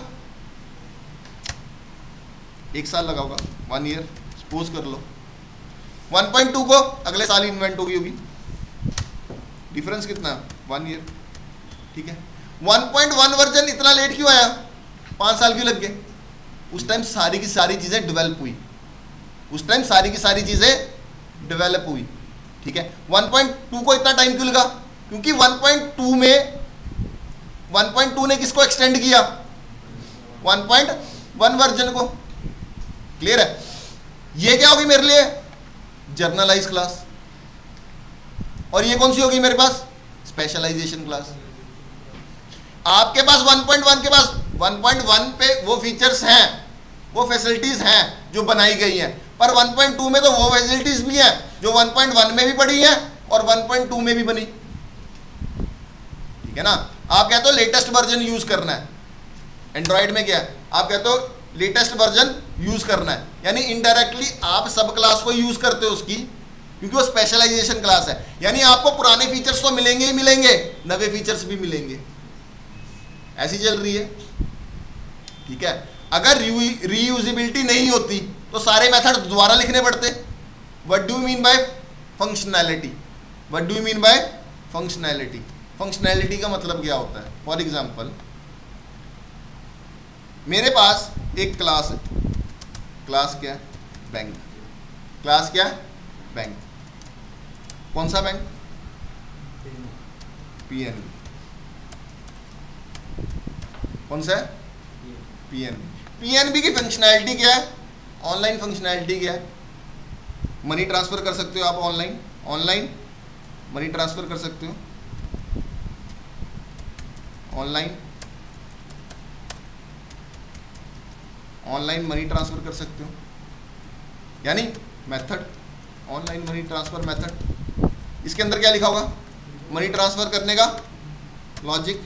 एक साल लगा होगा, वन ईयर सपोज कर लो। वन पॉइंट टू को अगले साल इन्वेंट होगी होगी, डिफरेंस कितना, वन ईयर। ठीक है। वन पॉइंट वन वर्जन इतना लेट क्यों आया, पांच साल क्यों लग गए, उस टाइम सारी की सारी चीजें डेवलप हुई, उस टाइम सारी की सारी चीजें डेवलप हुई। ठीक है। वन पॉइंट टू को इतना टाइम क्यों लगा, क्योंकि वन पॉइंट टू में वन पॉइंट टू ने किसको एक्सटेंड किया, वन पॉइंट वन वर्जन को। क्लियर है। ये क्या होगी मेरे लिए, जर्नलाइज क्लास, और ये कौन सी होगी मेरे पास, स्पेशलाइजेशन क्लास। आपके पास वन पॉइंट वन के पास वन पॉइंट वन पे वो फीचर्स हैं, वो फैसिलिटीज हैं जो बनाई गई हैं, पर वन पॉइंट टू में तो वो फैसिलिटीज भी हैं जो वन पॉइंट वन में भी पड़ी हैं और वन पॉइंट टू में भी बनी। ठीक है ना। आप कहते हो लेटेस्ट वर्जन यूज करना है, एंड्रॉइड में क्या है, आप कहते हो लेटेस्ट वर्जन यूज करना है, यानी इनडायरेक्टली आप सब क्लास को यूज करते हो उसकी, क्योंकि वो स्पेशलाइजेशन क्लास है। यानी आपको पुराने फीचर्स तो मिलेंगे ही मिलेंगे, नए फीचर्स भी मिलेंगे, ऐसी चल रही है। ठीक है। अगर रीयूजेबिलिटी नहीं होती तो सारे मेथड दोबारा लिखने पड़ते। What do you mean by functionality, what do you mean by functionality. Functionality का मतलब क्या होता है, फॉर एग्जांपल मेरे पास एक क्लास है, क्लास क्या है, बैंक। क्लास क्या है, बैंक। कौन सा बैंक, पीएनबी। कौन सा है, पीएनबी। पीएनबी की फंक्शनैलिटी क्या है, ऑनलाइन फंक्शनैलिटी क्या है, मनी ट्रांसफर कर सकते हो आप ऑनलाइन, ऑनलाइन मनी ट्रांसफर कर सकते हो, ऑनलाइन ऑनलाइन मनी ट्रांसफर कर सकते हो, यानी method online money transfer method. इसके अंदर क्या लिखा होगा, मनी ट्रांसफर करने का लॉजिक।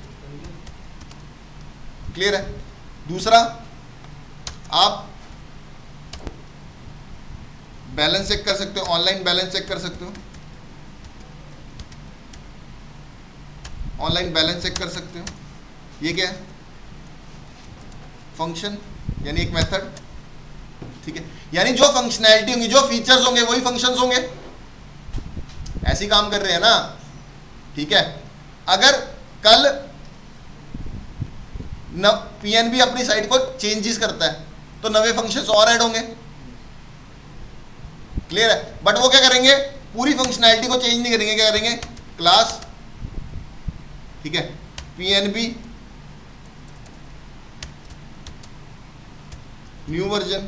क्लियर है। दूसरा, आप बैलेंस चेक कर सकते हो, ऑनलाइन बैलेंस चेक कर सकते हो, ऑनलाइन बैलेंस चेक कर सकते हो। ये क्या है, फंक्शन, यानी एक मेथड। ठीक है। यानी जो फंक्शनैलिटी होंगी, जो फीचर्स होंगे वही फंक्शंस होंगे, ऐसे ही काम कर रहे हैं ना। ठीक है। अगर कल न पीएनबी अपनी साइट को चेंजेस करता है तो नए फंक्शंस और ऐड होंगे। क्लियर है। बट वो क्या करेंगे, पूरी फंक्शनैलिटी को चेंज नहीं करेंगे, क्या करेंगे, क्लास, ठीक है, पीएनबी न्यू वर्जन,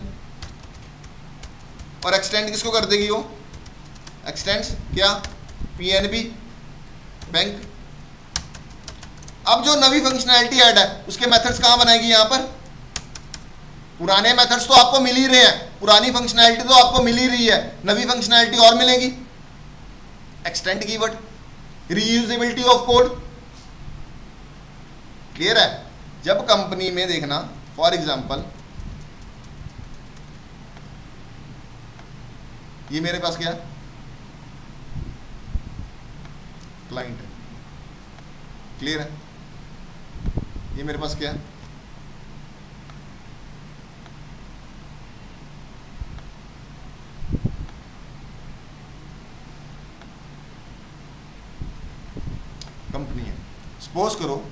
और एक्सटेंड किसको कर देगी वो, एक्सटेंड्स क्या, पीएनबी बैंक। अब जो नवी फंक्शनैलिटी ऐड है उसके मेथड्स कहां बनाएगी, यहां पर। पुराने मेथड्स तो आपको मिल ही रहे हैं, पुरानी फंक्शनैलिटी तो आपको मिल ही रही है, नवी फंक्शनैलिटी और मिलेगी। Extend keyword, reusability of code. Clear है। जब कंपनी में देखना, फॉर एग्जांपल ये मेरे पास क्या है, क्लाइंट है। क्लियर है। ये मेरे पास क्या है, सपोज करो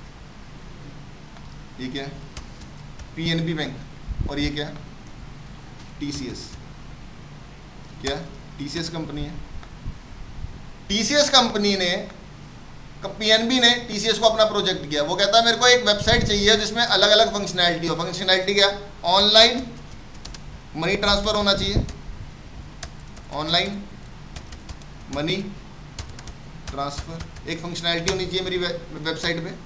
ये क्या है, पीएनबी बैंक, और ये क्या है, टीसीएस। क्या टीसीएस कंपनी है। टीसीएस कंपनी ने, पीएनबी ने टीसीएस को अपना प्रोजेक्ट किया। वो कहता है मेरे को एक वेबसाइट चाहिए जिसमें अलग अलग फंक्शनैलिटी हो। फंक्शनैलिटी क्या, ऑनलाइन मनी ट्रांसफर होना चाहिए, ऑनलाइन मनी ट्रांसफर एक फंक्शनैलिटी होनी चाहिए मेरी वेबसाइट पे।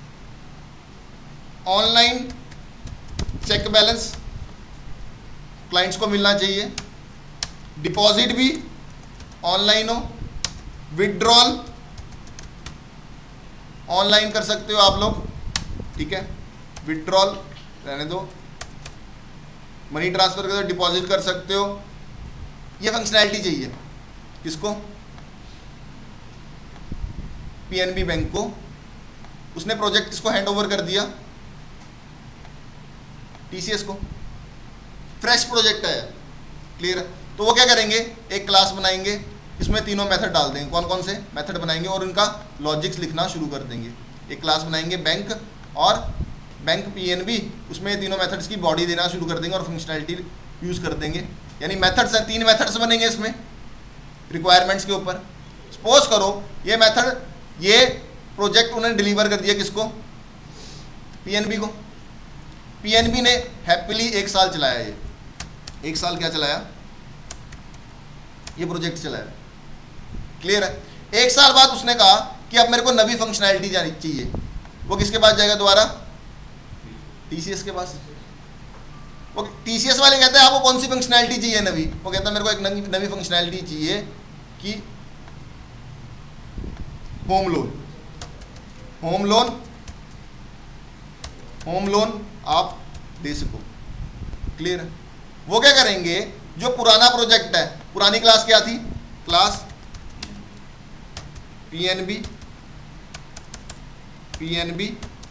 ऑनलाइन चेक बैलेंस क्लाइंट्स को मिलना चाहिए। डिपॉजिट भी ऑनलाइन हो। विड्रॉल ऑनलाइन कर सकते हो आप लोग, ठीक है, विड्रॉल रहने दो। मनी ट्रांसफर कर, डिपॉजिट कर सकते हो। ये फंक्शनैलिटी चाहिए किसको, पीएनबी बैंक को। उसने प्रोजेक्ट इसको हैंड ओवर कर दिया टीसीएस को। फ्रेश प्रोजेक्ट है, क्लियर है। तो वो क्या करेंगे, एक क्लास बनाएंगे, इसमें तीनों मेथड डाल देंगे। कौन कौन से मेथड बनाएंगे और उनका लॉजिक्स लिखना शुरू कर देंगे। एक क्लास बनाएंगे बैंक और बैंक पीएनबी, उसमें तीनों मेथड्स की बॉडी देना शुरू कर देंगे और फंक्शनैलिटी यूज कर देंगे। यानी मेथड्स हैं, तीन मेथड्स बनेंगे इसमें रिक्वायरमेंट्स के ऊपर। सपोज करो ये मेथड, ये प्रोजेक्ट उन्होंने डिलीवर कर दिया किसको, पीएनबी को। पीएनबी ने हैप्पीली एक साल चलाया, ये एक साल क्या चलाया, ये प्रोजेक्ट चलाया, क्लियर है। एक साल बाद उसने कहा कि अब मेरे को नवी फंक्शनैलिटी जानी चाहिए। वो किसके पास जाएगा दोबारा, टीसीएस के पास। वो टीसीएस वाले कहते हैं आपको कौन सी फंक्शनैलिटी चाहिए नवी। वो कहता है मेरे को एक नवी नवी फंक्शनैलिटी चाहिए कि home loan, home loan home loan आप दे सको, क्लियर है। वो क्या करेंगे, जो पुराना प्रोजेक्ट है, पुरानी क्लास क्या थी, क्लास पीएनबी पीएनबी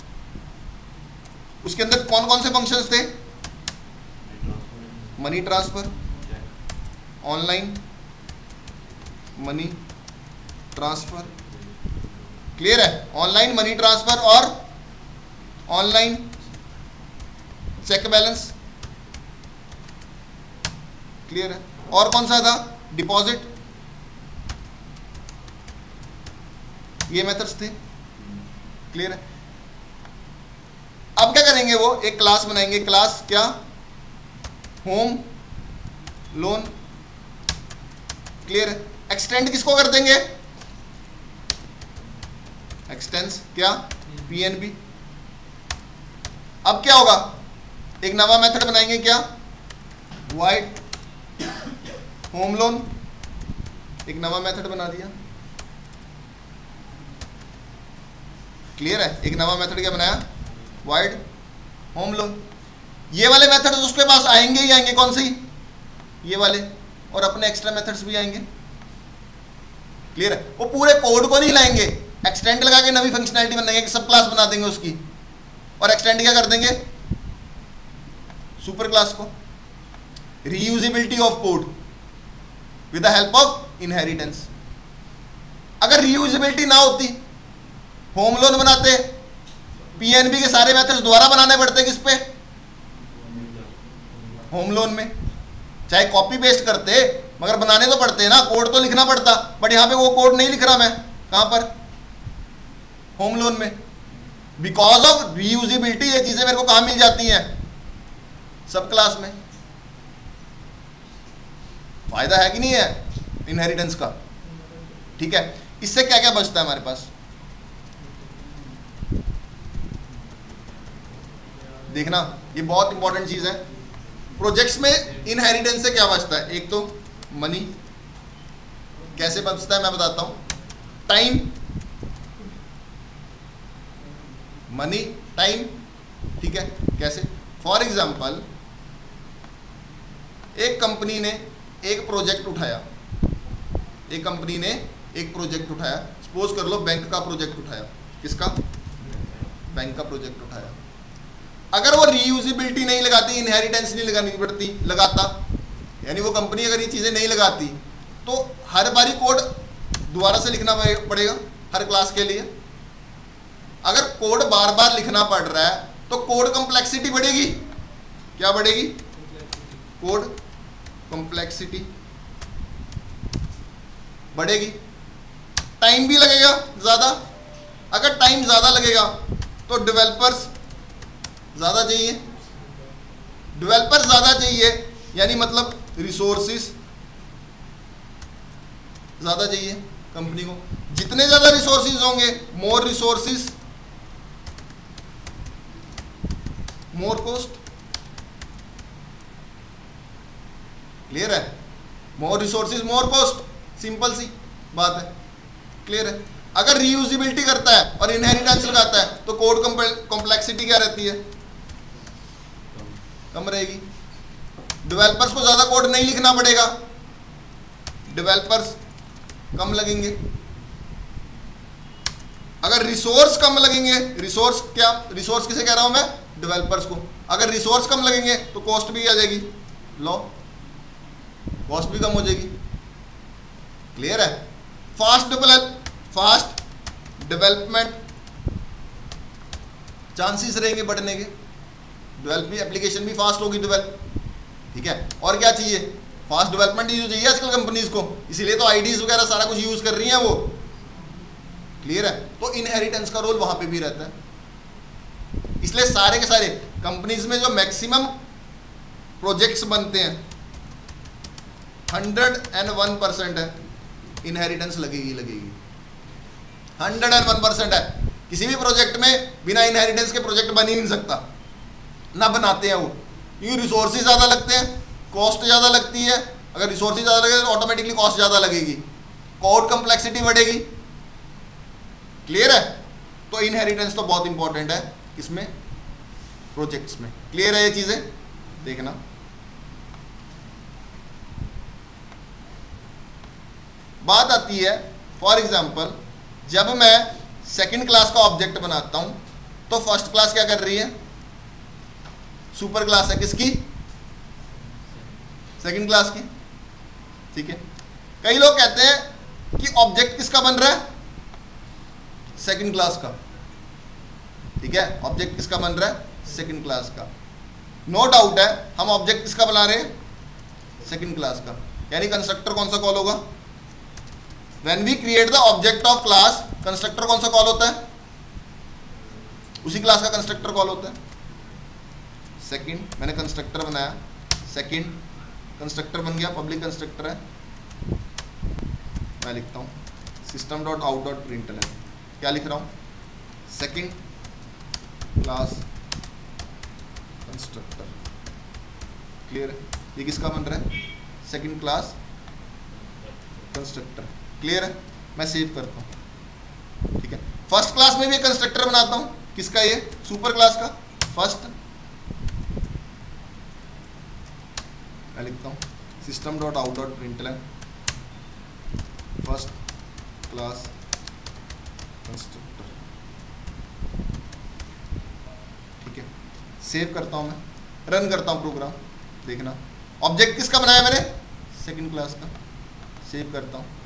उसके अंदर कौन कौन से फंक्शंस थे, money transfer, online money transfer, clear है, ऑनलाइन मनी ट्रांसफर और ऑनलाइन चेक बैलेंस, क्लियर है। और कौन सा था, डिपॉजिट, ये मेथड्स थे, क्लियर है। अब क्या करेंगे, वो एक क्लास बनाएंगे, क्लास क्या, होम लोन, क्लियर है। एक्सटेंड किसको कर देंगे, एक्सटेंस क्या, पीएनबी। अब क्या होगा, एक नवा मेथड बनाएंगे क्या, वाइड होम लोन, एक नवा मेथड बना दिया, क्लियर है। एक नवा मेथड क्या बनाया, वाइड होम लोन। ये वाले मेथड उसके पास आएंगे ही आएंगे, कौन सी, ये वाले, और अपने एक्स्ट्रा मेथड्स भी आएंगे, क्लियर है। वो पूरे कोड को नहीं लाएंगे, एक्सटेंड लगा के नवी फंक्शनैलिटी बनाएंगे, सब क्लास बना देंगे उसकी, और एक्सटेंड क्या कर देंगे, सुपर क्लास को। Reusability of code with the help of inheritance. अगर रीयूजेबिलिटी ना होती, होम लोन बनाते, पीएनबी के सारे मेथड्स दोबारा बनाने पड़ते किस पे, होम लोन में। चाहे कॉपी पेस्ट करते, मगर बनाने तो पड़ते ना, कोड तो लिखना पड़ता। बट यहां पे वो कोड नहीं लिख रहा मैं, कहां पर, होम लोन में। बिकॉज ऑफ रीयूजेबिलिटी ये चीजें मेरे को कहां मिल जाती हैं, सब क्लास में। फायदा है कि नहीं है इनहेरिटेंस का, ठीक है। इससे क्या क्या बचता है हमारे पास, देखना, ये बहुत इंपॉर्टेंट चीज है। प्रोजेक्ट्स में इनहेरिटेंस से क्या बचता है, एक तो मनी, कैसे बचता है मैं बताता हूं, टाइम, मनी, टाइम, ठीक है। कैसे, फॉर एग्जांपल एक कंपनी ने एक प्रोजेक्ट उठाया, एक कंपनी ने एक प्रोजेक्ट उठाया, सपोज कर लो बैंक का प्रोजेक्ट उठाया, किसका, बैंक का प्रोजेक्ट उठाया। अगर वो रीयूजेबिलिटी नहीं लगाती, इनहेरिटेंस नहीं लगानी पड़ती, लगाता, यानी वो कंपनी अगर ये चीजें नहीं लगाती, तो हर बारी कोड दोबारा से लिखना पड़ेगा हर क्लास के लिए, अगर कोड बार बार लिखना पड़ रहा है तो कोड कॉम्प्लेक्सिटी बढ़ेगी। क्या बढ़ेगी? कोड कॉम्प्लेक्सिटी बढ़ेगी। टाइम भी लगेगा ज्यादा। अगर टाइम ज्यादा लगेगा तो डेवलपर्स ज्यादा चाहिए। डेवलपर्स ज्यादा चाहिए यानी मतलब रिसोर्सेस ज्यादा चाहिए कंपनी को। जितने ज्यादा रिसोर्सेज होंगे, more resources more cost. Clear है? More resources more cost, simple सी बात है। क्लियर है? अगर रीयूजिबिलिटी करता है और इनहेरिटेंस लगाता है तो कोड कॉम्प्लेक्सिटी क्या रहती है? कम रहेगी। डेवलपर्स को ज्यादा कोड नहीं लिखना पड़ेगा, डेवलपर्स कम लगेंगे। अगर रिसोर्स कम लगेंगे, रिसोर्स क्या, रिसोर्स किसे कह रहा हूं मैं? डेवलपर्स को। अगर रिसोर्स कम लगेंगे तो कॉस्ट भी आ जाएगी, लो कॉस्ट भी कम हो जाएगी। क्लियर है? Fast develop fast development chances रहेंगे बढ़ने के। डेवलप भी एप्लीकेशन भी फास्ट होगी डेवलप। ठीक है? और क्या चाहिए? फास्ट डेवलपमेंट यूज चाहिए आजकल कंपनीज को, इसीलिए तो आईडीज वगैरह सारा कुछ यूज कर रही हैं वो। क्लियर है? तो इनहेरिटेंस का रोल वहां पे भी रहता है। इसलिए सारे के सारे कंपनीज में जो मैक्सिमम प्रोजेक्ट्स बनते हैं हंड्रेड एंड वन परसेंट है, इनहेरिटेंस लगेगी लगेगी हंड्रेड एंड वन परसेंट है। किसी भी प्रोजेक्ट में बिना इनहेरिटेंस के प्रोजेक्ट बन ही नहीं सकता, ना बनाते हैं वो, क्योंकि रिसोर्सेज ज्यादा लगते हैं, कॉस्ट ज्यादा लगती है। अगर रिसोर्सेज ज्यादा लगेगा तो ऑटोमेटिकली कॉस्ट ज्यादा लगेगी, कोड कॉम्प्लेक्सिटी बढ़ेगी। क्लियर है? तो इनहेरिटेंस तो बहुत इंपॉर्टेंट है इसमें, प्रोजेक्ट्स में। क्लियर है ये चीजें? देखना बात आती है, फॉर एग्जाम्पल जब मैं सेकंड क्लास का ऑब्जेक्ट बनाता हूं तो फर्स्ट क्लास क्या कर रही है? सुपर क्लास है किसकी? सेकंड क्लास की। ठीक है? कई लोग कहते हैं कि ऑब्जेक्ट किसका बन रहा है? सेकंड क्लास का। ठीक है? ऑब्जेक्ट किसका बन रहा है? सेकंड क्लास का। नो डाउट है, हम ऑब्जेक्ट किसका बना रहे हैं? सेकंड क्लास का। यानी कंस्ट्रक्टर कौन सा कॉल होगा? When we create the object of class, constructor कौन सा कॉल होता है? उसी क्लास का कंस्ट्रक्टर कॉल होता है। सेकंड, मैंने कंस्ट्रक्टर बनाया, सेकंड कंस्ट्रक्टर बन गया, पब्लिक कंस्ट्रक्टर है। मैं लिखता हूँ system dot out dot println. क्या लिख रहा हूँ? Second class constructor. क्लियर है? ये किसका बन रहा है? Second class constructor. क्लियर है? मैं सेव करता हूँ। ठीक है? फर्स्ट क्लास में भी एक कंस्ट्रक्टर बनाता हूँ, किसका? ये सुपर क्लास का। फर्स्ट मैं लिखता हूँ system dot out dot println first class constructor. ठीक है? सेव करता हूँ, मैं रन करता हूँ प्रोग्राम। देखना ऑब्जेक्ट किसका बनाया मैंने? सेकंड क्लास का। सेव करता हूँ,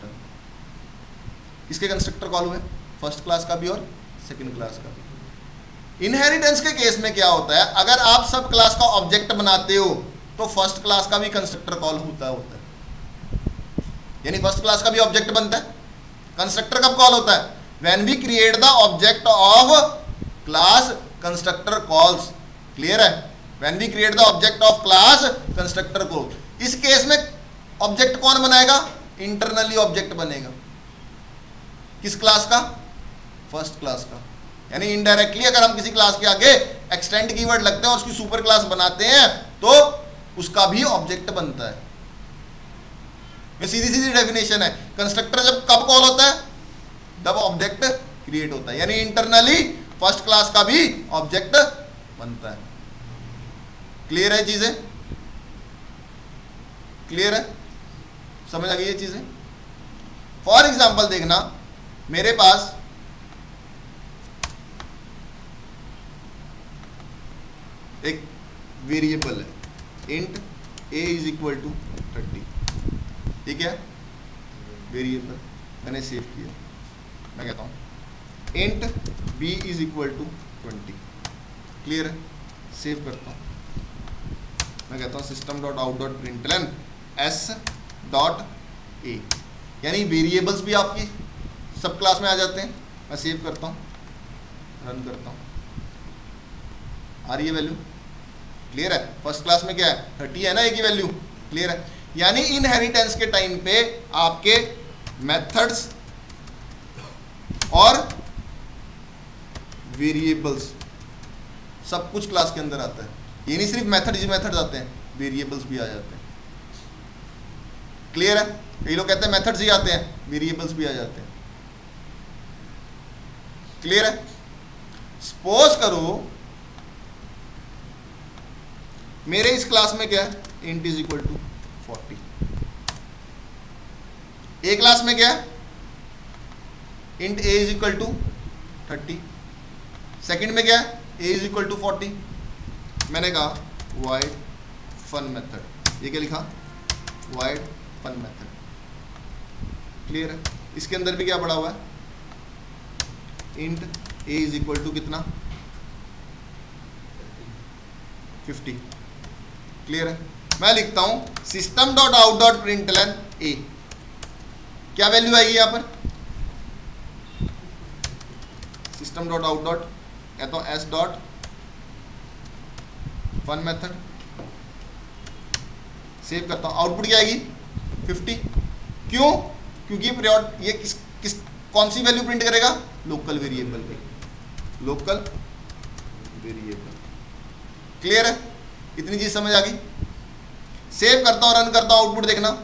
किसके कंस्ट्रक्टर कॉल हुए? फर्स्ट क्लास का भी और सेकंड क्लास का भी। इनहेरिटेंस के केस में क्या होता है? अगर आप सब क्लास का ऑब्जेक्ट बनाते हो तो फर्स्ट क्लास का भी कंस्ट्रक्टर कॉल होता होता है, यानी फर्स्ट क्लास का भी ऑब्जेक्ट बनता है। कंस्ट्रक्टर कब कॉल होता है? When we create the object of class constructor calls. Clear है? When we create the object of class constructor call. इस केस में ऑब्जेक्ट कौन बनाएगा? इंटरनली ऑब्जेक्ट बनेगा। किस क्लास का? फर्स्ट क्लास का। यानी इनडायरेक्टली अगर हम किसी क्लास के आगे एक्सटेंड कीवर्ड लगते हैं और उसकी सुपर क्लास बनाते हैं तो उसका भी ऑब्जेक्ट बनता है। ये सीधी सीधी डेफिनेशन है। कंस्ट्रक्टर जब कब कॉल होता है? जब ऑब्जेक्ट क्रिएट होता है, यानी इंटरनली फर्स्ट क्लास का भी ऑब्जेक्ट बनता है। क्लियर है चीजें? क्लियर है? समझ आ गई ये चीजें? फॉर एग्जाम्पल देखना, मेरे पास एक वेरिएबल है int A is equal to thirty. ठीक है? वेरिएबल मैंने सेव किया। मैं कहता हूं int B is equal to twenty. Clear है? सेव करता हूँ, मैं कहता हूँ system dot out dot println S dot A, यानी वेरिएबल्स भी आपकी सब क्लास में आ जाते हैं। मैं सेव करता हूँ, रन करता हूँ, आ रही है वैल्यू। क्लियर है? फर्स्ट क्लास में क्या है, थर्टी है ना, एक ही वैल्यू। क्लियर है? यानी इनहेरिटेंस के टाइम पे आपके मेथड्स और वेरिएबल्स सब कुछ क्लास के अंदर आता है। ये नहीं सिर्फ मेथड ही मेथड्स आते हैं, वेरिएबल्स भी आ जाते हैं। क्लियर है? कई लोग कहते हैं मेथड्स ही आते हैं, वेरिएबल्स भी आ जाते हैं। क्लियर है? सपोज करो मेरे इस क्लास में क्या है, int is equal to forty. A class में क्या है, int A is equal to thirty. Second में क्या है, A is equal to forty. मैंने कहा वाइड फन मेथड, ये क्या लिखा, वाइड फन मेथड। क्लियर है? इसके अंदर भी क्या पड़ा हुआ है, int A is equal to कितना, फिफ्टी। क्लियर है? मैं लिखता हूं system dot out dot println A, क्या वैल्यू आएगी यहां पर, सिस्टम डॉट आउट डॉट, कहता हूं S dot fun method, save करता हूं, आउटपुट क्या आएगी, फिफ्टी। क्यों? क्योंकि पीरियड ये किस किस कौन सी वैल्यू प्रिंट करेगा, लोकल वेरिएबल पे, लोकल वेरिएबल। क्लियर है? इतनी चीज समझ आ गई? सेव करता हूं, रन करता हूं, आउटपुट देखना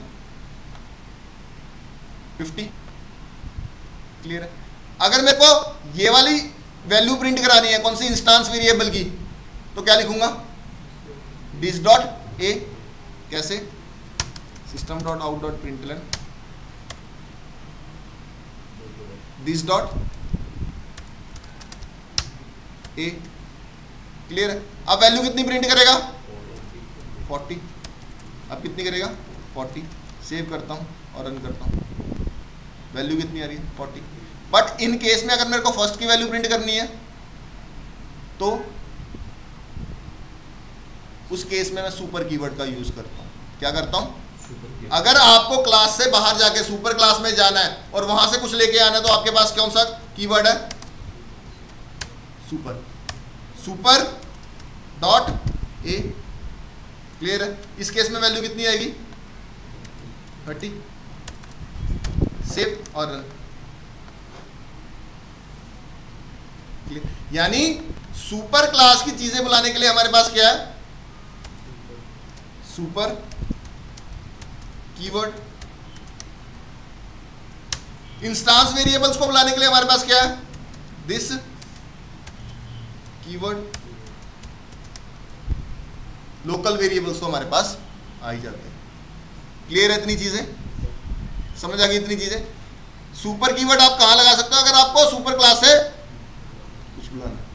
फिफ्टी। क्लियर है? अगर मेरे को ये वाली वैल्यू प्रिंट करानी है, कौन सी, इंस्टांस वेरिएबल की, तो क्या लिखूंगा, दिस डॉट ए। कैसे, system dot out dot println this dot A. Clear है? अब वैल्यू कितनी प्रिंट करेगा, फोर्टी। अब कितनी करेगा, फोर्टी। सेव करता हूं और रन करता हूं, वैल्यू कितनी आ रही है, फोर्टी। बट इन केस में अगर मेरे को फर्स्ट की वैल्यू प्रिंट करनी है तो उस केस में मैं सुपर कीवर्ड का यूज करता हूं। क्या करता हूं, अगर आपको क्लास से बाहर जाके सुपर क्लास में जाना है और वहां से कुछ लेके आना है, तो आपके पास कौन सा कीवर्ड है, super, super dot A. Clear है? इस केस में वैल्यू कितनी आएगी, थर्टी। सेव और रन। क्लियर? यानी सुपर क्लास की चीजें बुलाने के लिए हमारे पास क्या है, सुपर कीवर्ड। इंस्टांस वेरिएबल्स को बुलाने के लिए हमारे पास क्या है, दिस कीवर्ड। लोकल वेरिएबल्स तो हमारे पास आ ही जाते हैं। क्लियर है? इतनी चीजें समझ आ गई? इतनी चीजें। सुपर कीवर्ड आप कहां लगा सकते हो, अगर आपको सुपर क्लास से कुछ बुलाना है।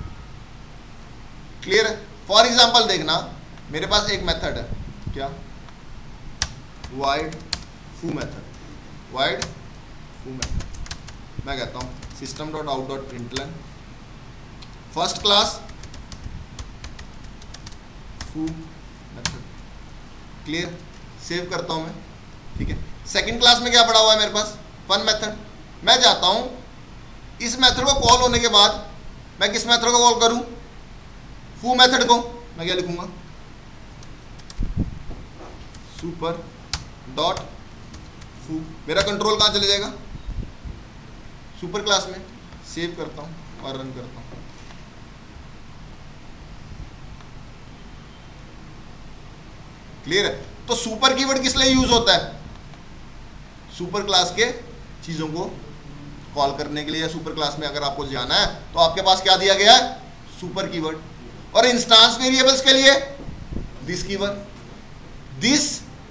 क्लियर है? फॉर एग्जांपल देखना, मेरे पास एक मेथड है, क्या, वाइड फू मेथड, वाइड फू मेथड। मैं कहता हूं system dot out dot println first class foo method. Clear? Save करता हूं मैं। ठीक है? सेकंड क्लास में क्या पड़ा हुआ है मेरे पास, फन मेथड। मैं चाहता हूं इस मेथड को कॉल होने के बाद मैं किस मेथड को कॉल करूं, फू मेथड को। मैं क्या लिखूंगा, सुपर डॉट फू। मेरा कंट्रोल कहां चले जाएगा, सुपर क्लास में। सेव करता हूं और रन करता हूं। क्लियर है? तो सुपर कीवर्ड किस लिए यूज होता है, सुपर क्लास के चीजों को कॉल करने के लिए, या सुपर क्लास में अगर आपको जाना है तो आपके पास क्या दिया गया है, सुपर कीवर्ड। और इंस्टांस वेरिएबल्स के लिए this keyword. This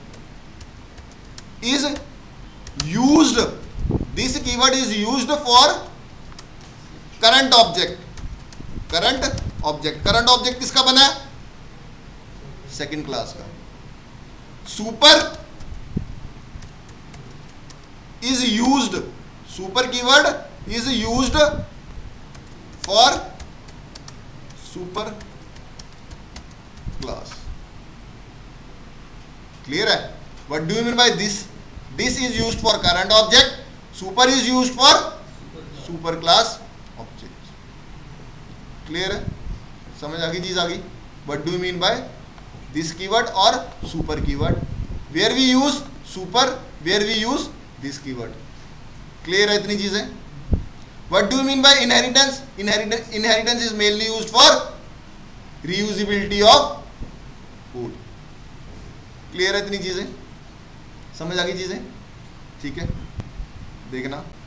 is used, this keyword is used for current object. Current object, current object किसका बना है, सेकंड क्लास का। Super is used, super keyword is used for super class. Clear है? What do you mean by this? This is used for current object, super is used for super class object. Clear है? समझ आ गई चीज आ गई? What do you mean by this keyword और super keyword, where we use super, where we use this keyword. Clear है इतनी चीजें? What do you mean by inheritance? Inheritance inheritance is mainly used for reusability of code. Clear है इतनी चीजें? समझ आ गई चीजें? ठीक है, देखना